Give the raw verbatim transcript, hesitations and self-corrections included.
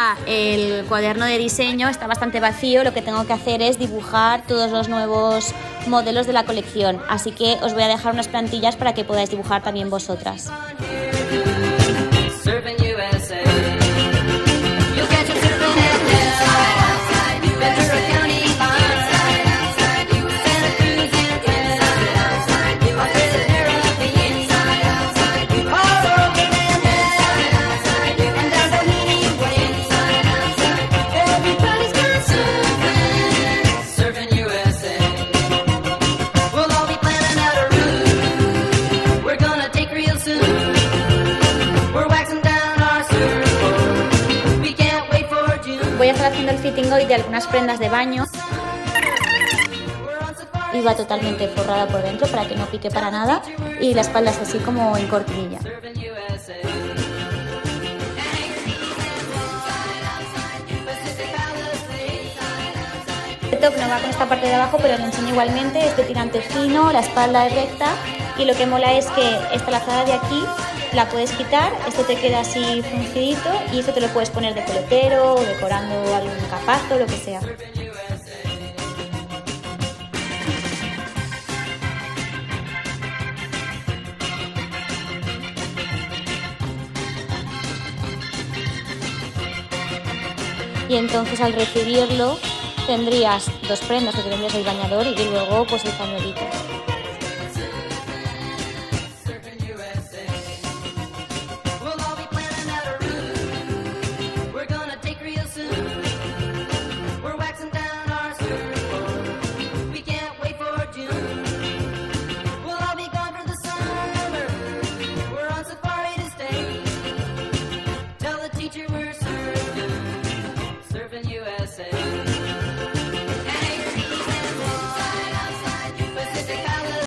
ya el cuaderno de diseño está bastante vacío. Lo que tengo que hacer es dibujar todos los nuevos modelos de la colección, así que os voy a dejar unas plantillas para que podáis dibujar también vosotras. Voy a estar haciendo el fitting hoy de algunas prendas de baño. Y va totalmente forrada por dentro para que no pique para nada. Y la espalda es así como en cortinilla. El top no va con esta parte de abajo, pero lo enseño igualmente. Este tirante fino, la espalda es recta. Y lo que mola es que esta lazada de aquí la puedes quitar, esto te queda así fruncidito y esto te lo puedes poner de coletero o decorando algún capazo, lo que sea. Y entonces al recibirlo tendrías dos prendas, que tendrías el bañador y luego pues el pañuelito. Teacher, we're